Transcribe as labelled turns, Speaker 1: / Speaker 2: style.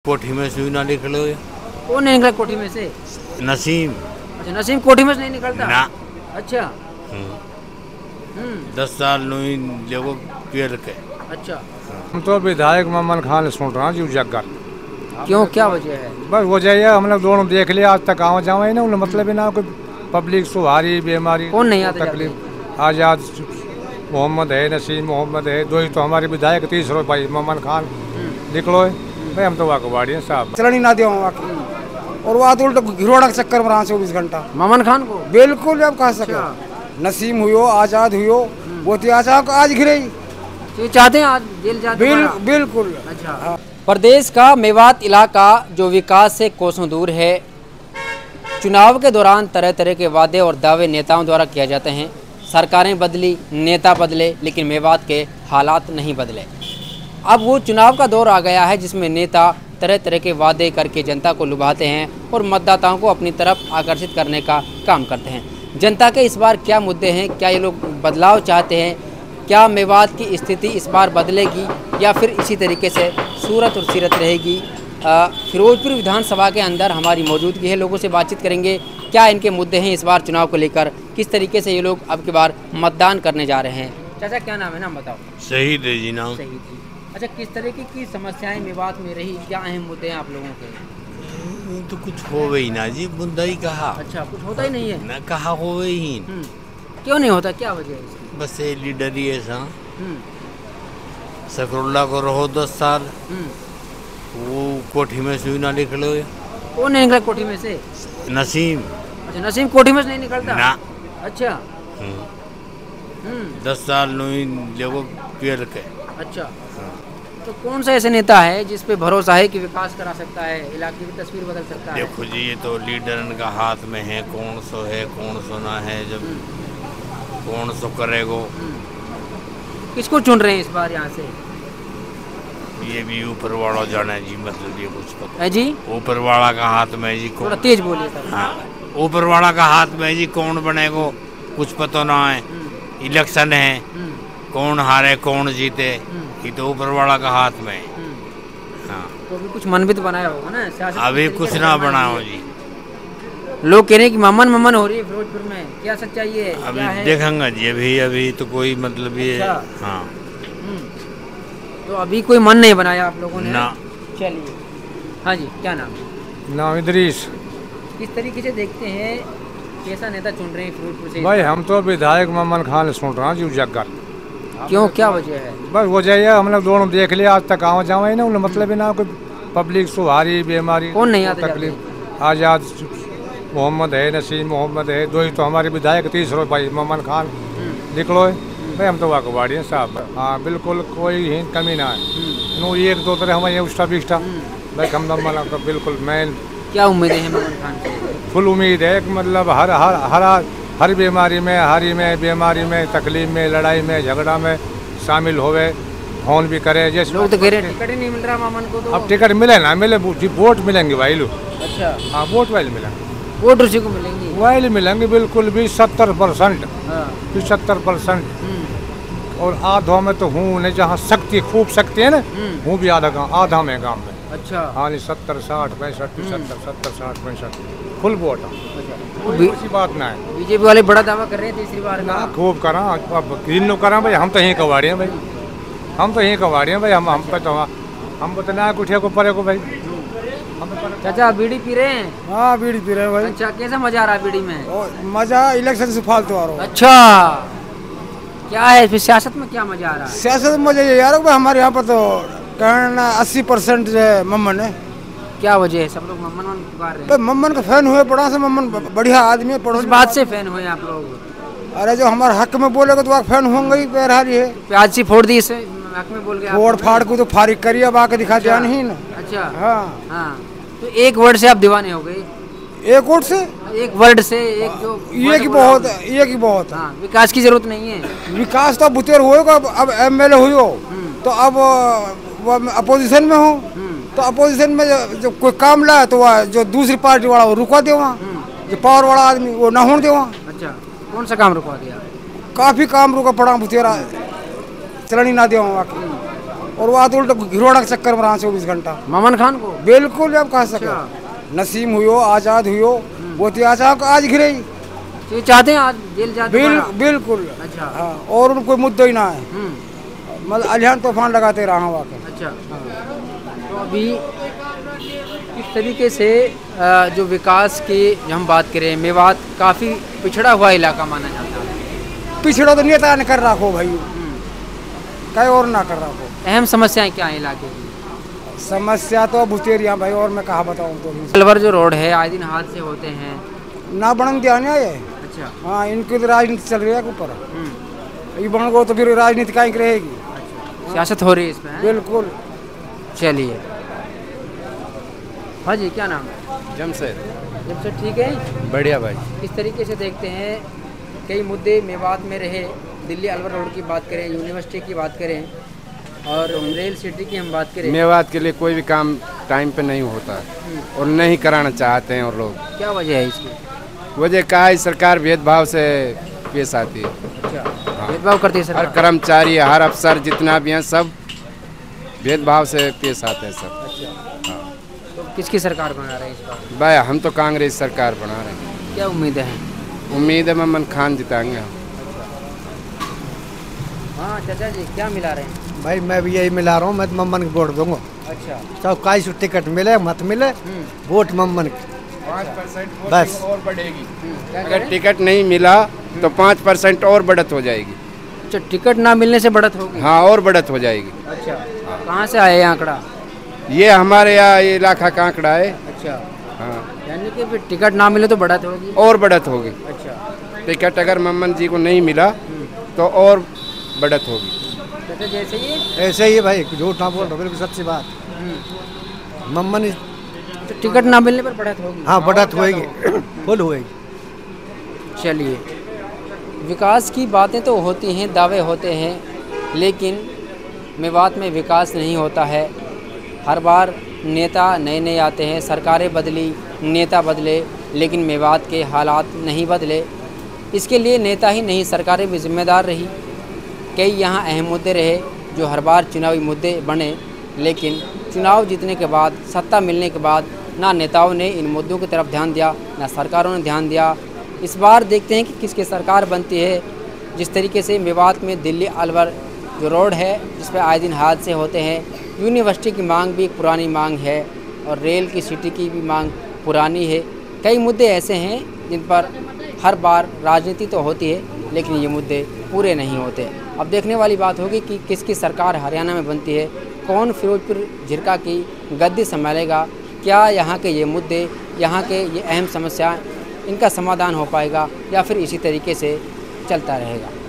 Speaker 1: कोठी में से ना निकलो।
Speaker 2: कौन नहीं निकला कोठी में से?
Speaker 1: नसीम।
Speaker 2: अच्छा, नसीम कोठी में से नहीं निकलता
Speaker 1: ना।
Speaker 2: अच्छा।
Speaker 1: 10 साल नहीं देखो पेड़ के।
Speaker 2: अच्छा,
Speaker 3: हम तो विधायक ममन खान सुन रहा हूँ जगह।
Speaker 2: क्यों, क्या वजह है?
Speaker 3: बस वजह है हम लोग दोनों देख लिया आज तक आवा जावा ही ना, मतलब ही ना कोई पब्लिक सुहारी बीमारी
Speaker 2: कौन नहीं आते
Speaker 3: तकलीफ। आजाद मोहम्मद है, नसीम मोहम्मद है, दो ही तो हमारे विधायक, तीसरो भाई ममन खान। निकलो भाई, हम तो वाकबाड़ी हैं साहब।
Speaker 4: चलन ही ना दिया और वहाँ तो उल्टा घिरोड़ा के चक्कर में रहा 24 घंटा।
Speaker 2: ममन खान को
Speaker 4: बिल्कुल अब कह सके। नसीम हुयो, आजाद हुयो, वो तो आज घिरे
Speaker 2: तो चाहते हैं आज जेल जाते
Speaker 4: बिल्कुल।
Speaker 2: अच्छा, हाँ। प्रदेश का मेवात इलाका जो विकास से कोसों दूर है, चुनाव के दौरान तरह तरह के वादे और दावे नेताओं द्वारा किए जाते हैं। सरकारें बदली, नेता बदले, लेकिन मेवात के हालात नहीं बदले। अब वो चुनाव का दौर आ गया है जिसमें नेता तरह तरह के वादे करके जनता को लुभाते हैं और मतदाताओं को अपनी तरफ आकर्षित करने का काम करते हैं। जनता के इस बार क्या मुद्दे हैं, क्या ये लोग बदलाव चाहते हैं, क्या मेवात की स्थिति इस बार बदलेगी या फिर इसी तरीके से सूरत और सीरत रहेगी? फिरोजपुर विधानसभा के अंदर हमारी मौजूदगी है, लोगों से बातचीत करेंगे क्या इनके मुद्दे हैं इस बार चुनाव को लेकर, किस तरीके से ये लोग अब की बार मतदान करने जा रहे हैं। चाचा क्या नाम है, नाम बताओ?
Speaker 1: शहीद है जी नाम।
Speaker 2: शहीद जी। अच्छा, किस तरीके की समस्याएं मेवात में रही, क्या अहम मुद्दे हैं आप लोगों के?
Speaker 1: तो कुछ हो गई ना जी, बुंदा ही कहा।
Speaker 2: अच्छा, कुछ होता ही नहीं है
Speaker 1: ना, कहा हो गई ही।
Speaker 2: क्यों नहीं होता, क्या वजह है इसकी?
Speaker 1: बस ये लीडर ही ऐसा। सकरुल्ला को रहो 10 साल, वो कोठी में से ना निकलो।
Speaker 2: कौन नहीं निकला कोठी में से?
Speaker 1: नसीम।
Speaker 2: अच्छा, नसीम कोठी में से नहीं निकलता
Speaker 1: ना।
Speaker 2: अच्छा।
Speaker 1: 10 साल नहीं देखो पेड़ के।
Speaker 2: अच्छा, तो कौन सा ऐसे नेता है जिस पे भरोसा है कि विकास करा सकता है, इलाके की तस्वीर बदल सकता है?
Speaker 1: देखो जी, ये तो लीडर का हाथ में है, कौन सो है कौन सो ना है, जब कौन सो करेगो।
Speaker 2: किसको चुन रहे हैं इस बार यहाँ से?
Speaker 1: ये भी ऊपर वाला जाना है जी, मतलब ये कुछ पता
Speaker 2: है जी,
Speaker 1: ऊपर वाला का हाथ में जी।
Speaker 2: थोड़ा तेज बोलिए सर।
Speaker 1: हाँ, ऊपर वाला का हाथ में जी, कौन बनेगो कुछ पता ना है। इलेक्शन है, कौन हारे कौन जीते, ये तो ऊपर वाला का हाथ में है। हाँ,
Speaker 2: तो अभी कुछ मन भी तो बनाया होगा ना सियासत?
Speaker 1: अभी कुछ ना बनाओ जी।
Speaker 2: लोग कह रहे हैं कि ममन हो रही है फिरोजपुर में, क्या सच्चाई है?
Speaker 1: अभी देखेंगे जी, अभी तो कोई मतलब ये। हाँ,
Speaker 2: तो अभी कोई मन नहीं बनाया आप लोगों ने
Speaker 1: ना।
Speaker 2: चलिए, हाँ जी, क्या नाम?
Speaker 3: नाम इदरीस।
Speaker 2: किस तरीके से देखते हैं, कैसा नेता चुन रहे हैं फिरोजपुर से?
Speaker 3: भाई हम तो विधायक ममन खान सुन रहा हूँ जगह।
Speaker 2: क्यों, क्या वजह है?
Speaker 3: बस वजह है हम लोग दोनों देख लिया आज तक आवा जावा ही ना, मतलब ही ना कोई पब्लिक सुहारी बीमारी
Speaker 2: कौन नहीं आते
Speaker 3: तकलीफ। आजाद मोहम्मद है, नसीम मोहम्मद है, दो ही तो हमारे विधायक, तीसरो भाई ममन खान। निकलो भाई, हम तो वाकबाड़ी हैं साहब। हाँ बिल्कुल, कोई ही कमी ना है। नो एक दो तरह हमारे उष्टा बिष्टा भाई, हम तो बिल्कुल मेन।
Speaker 2: क्या उम्मीदें हैं ममन खान से?
Speaker 3: फुल उम्मीद है कि मतलब हर बीमारी में बीमारी में तकलीफ में लड़ाई में झगड़ा में शामिल होवे, फोन भी करे। जैसे
Speaker 2: लोग तो कह रहे हैं टिकट ही नहीं मिल रहा मामन को, तो
Speaker 3: अब टिकट मिले ना मिले, वोट मिलेंगे भाई लोग।
Speaker 2: अच्छा,
Speaker 3: हाँ वोट वाले मिलेंगे,
Speaker 2: वोट उसी को मिलेंगे,
Speaker 3: वाले मिलेंगे बिल्कुल भी 70%, 70%। और आधा में तो हूँ नहीं, जहाँ शक्ति खूब शक्ति है ना, हूँ भी आधा में गाँव में।
Speaker 2: अच्छा,
Speaker 3: हाँ 70 60 65 70 60 65 फुल वोट। ऐसी बात ना है।
Speaker 2: बीजेपी वाले बड़ा दावा कर रहे हैं तीसरी बार
Speaker 3: ना, खूब करा। अब किन लोग करा भाई, हम तो यहीं कबाड़ी हैं भाई, हम तो यहीं कबाड़ी हैं भाई। हम तो ना कुछ को परे को भाई।
Speaker 2: चाचा बीड़ी पी रहे हैं?
Speaker 4: हाँ बीड़ी पी रहे हैं भाई।
Speaker 2: अच्छा, कैसा मजा आ रहा है बीड़ी में?
Speaker 4: मजा इलेक्शन से फालतू आ रहा है।
Speaker 2: अच्छा, क्या है फिर सियासत में, क्या मजा आ रहा है?
Speaker 4: सियासत में मजा ये यार हमारे यहाँ पर तो कहना 80% मम्मन है।
Speaker 2: क्या वजह है, सब लोग मम्मन पुकार रहे हैं?
Speaker 4: मम्मन का फैन हुए, पड़ा से मम्मन बढ़िया आदमी है।
Speaker 2: इस बात से फैन हुए आप लोग?
Speaker 4: अरे जो हमारे हक में बोलेगा तो फैन होंगे ही, बहरहाल है।
Speaker 2: प्याज सी फोड़ दी इसे हक में बोल गया,
Speaker 4: फोड़ फाड़ को तो फारिग करिए, अब आके दिखा दिया नहीं ना।
Speaker 2: अच्छा,
Speaker 4: हाँ
Speaker 2: हाँ, तो एक वर्ड से आप दीवाने हो गए?
Speaker 4: एक वोट से,
Speaker 2: एक वर्ड से, एक जो
Speaker 4: ये की बहुत है, ये की बहुत है।
Speaker 2: हाँ, विकास की जरूरत नहीं है।
Speaker 4: विकास तो बुतेर होएगा, अब एमएलए हुई तो अब वो अपोजिशन में हो, तो अपोजिशन में जो कोई काम लाए तो वह जो दूसरी पार्टी वाला वो रुकवा दे, वहाँ जो पावर वाला आदमी वो ना होने दे वहाँ।
Speaker 2: अच्छा, कौन सा काम रुकवा दिया?
Speaker 4: काफी काम रुका पड़ा बुतेरा, चलन ही ना दिया वहाँ। और वो तो उल्टा घिरोड़ा के चक्कर में रहा 24 घंटा।
Speaker 2: मोमन खान को
Speaker 4: बिल्कुल अब कह सके नसीम हुयो आजाद हुयो वो तो आज घिरे ही
Speaker 2: तो ये चाहते हैं आज जेल जाते
Speaker 4: बिल्कुल।
Speaker 2: अच्छा
Speaker 4: हाँ, और उनको मुद्दा ही ना है, मतलब अलिहान तूफान लगाते रहा वाकई।
Speaker 2: अच्छा तो अभी इस तरीके से जो विकास की हम बात करें, मेवात काफ़ी पिछड़ा हुआ इलाका माना जाता है।
Speaker 4: पिछड़ा तो नेता ने कर रखो भाई, कहीं और ना कर रखो।
Speaker 2: अहम समस्याएं क्या है इलाके की?
Speaker 4: समस्या तो बुतेरिया भाई, और मैं कहाँ बताऊँ तो
Speaker 2: अलवर जो रोड है आए दिन हादसे होते हैं,
Speaker 4: ना बनन दिया ना ये।
Speaker 2: अच्छा
Speaker 4: हाँ, इनकी तो राजनीति चल रही है ऊपर, ये बन गो तो फिर राजनीति कहीं रहेगी।
Speaker 2: सियासत हो रही है इसमें।
Speaker 4: बिल्कुल।
Speaker 2: चलिए हाँ जी, क्या नाम है?
Speaker 5: जमशेद।
Speaker 2: ठीक है,
Speaker 5: बढ़िया भाई।
Speaker 2: इस तरीके से देखते हैं कई मुद्दे मेवात में रहे। दिल्ली अलवर रोड की बात करें, यूनिवर्सिटी की बात करें और रेल सिटी की हम बात करें,
Speaker 5: मेवात के लिए कोई भी काम टाइम पे नहीं होता और नहीं कराना चाहते हैं और लोग।
Speaker 2: क्या वजह है इसकी?
Speaker 5: वजह क्या है, सरकार भेदभाव से पेश आती है।
Speaker 2: अच्छा, भेदभाव करती है
Speaker 5: हर
Speaker 2: सरकार।
Speaker 5: कर्मचारी हर अफसर जितना भी हैं सब भेदभाव से पेश आते हैं सब।
Speaker 2: अच्छा तो किसकी सरकार बना रहे हैं इस बार?
Speaker 5: भाई हम तो कांग्रेस सरकार बना रहे हैं।
Speaker 2: क्या उम्मीदें हैं?
Speaker 5: उम्मीद है मोमन खान जिताएंगे हम।
Speaker 2: हाँ चाचा जी, क्या मिला रहे हैं?
Speaker 6: भाई मैं भी यही मिला रहा हूँ, मैं तो मम्मन को वोट दूंगा।
Speaker 2: अच्छा
Speaker 6: चाहे काई से टिकट मिले मत मिले, वोट मम्मन की।
Speaker 5: 5%
Speaker 6: बस।
Speaker 5: और बढ़ेगी। अगर टिकट नहीं मिला तो 5% और बढ़त हो जाएगी।
Speaker 2: अच्छा, टिकट ना मिलने से बढ़त होगी?
Speaker 5: हाँ, और बढ़त हो जाएगी।
Speaker 2: अच्छा, कहाँ से आए ये आंकड़ा?
Speaker 5: ये हमारे यहाँ ये इलाका का आंकड़ा है।
Speaker 2: अच्छा,
Speaker 5: हाँ,
Speaker 2: यानी कि फिर टिकट ना मिले तो बढ़त होगी?
Speaker 5: और बढ़त होगी।
Speaker 2: अच्छा,
Speaker 5: टिकट अगर मोमन जी को नहीं मिला तो और बढ़त होगी।
Speaker 2: चाचा जैसे ये
Speaker 6: ऐसे ही भाई, झूठ ना बोल रहा, बिल्कुल सच्ची बात। मम्मन
Speaker 2: तो टिकट ना मिलने पर बढ़त होगी?
Speaker 6: हाँ, बढ़त होएगी, फुल होएगी।
Speaker 2: चलिए, विकास की बातें तो होती हैं, दावे होते हैं, लेकिन मेवात में विकास नहीं होता है। हर बार नेता नए नए आते हैं, सरकारें बदली, नेता बदले, लेकिन मेवात के हालात नहीं बदले। इसके लिए नेता ही नहीं, सरकारें भी जिम्मेदार रही। कई यहाँ अहम मुद्दे रहे जो हर बार चुनावी मुद्दे बने, लेकिन चुनाव जीतने के बाद, सत्ता मिलने के बाद ना नेताओं ने इन मुद्दों की तरफ ध्यान दिया, ना सरकारों ने ध्यान दिया। इस बार देखते हैं कि किसकी सरकार बनती है। जिस तरीके से मेवात में दिल्ली अलवर जो रोड है, जिस पर आए दिन हादसे होते हैं, यूनिवर्सिटी की मांग भी एक पुरानी मांग है और रेल की सिटी की भी मांग पुरानी है। कई मुद्दे ऐसे हैं जिन पर हर बार राजनीति तो होती है, लेकिन ये मुद्दे पूरे नहीं होते। अब देखने वाली बात होगी कि किसकी सरकार हरियाणा में बनती है, कौन फिरोजपुर झिरका की गद्दी संभालेगा, क्या यहाँ के ये मुद्दे, यहाँ के ये अहम समस्या, इनका समाधान हो पाएगा या फिर इसी तरीके से चलता रहेगा।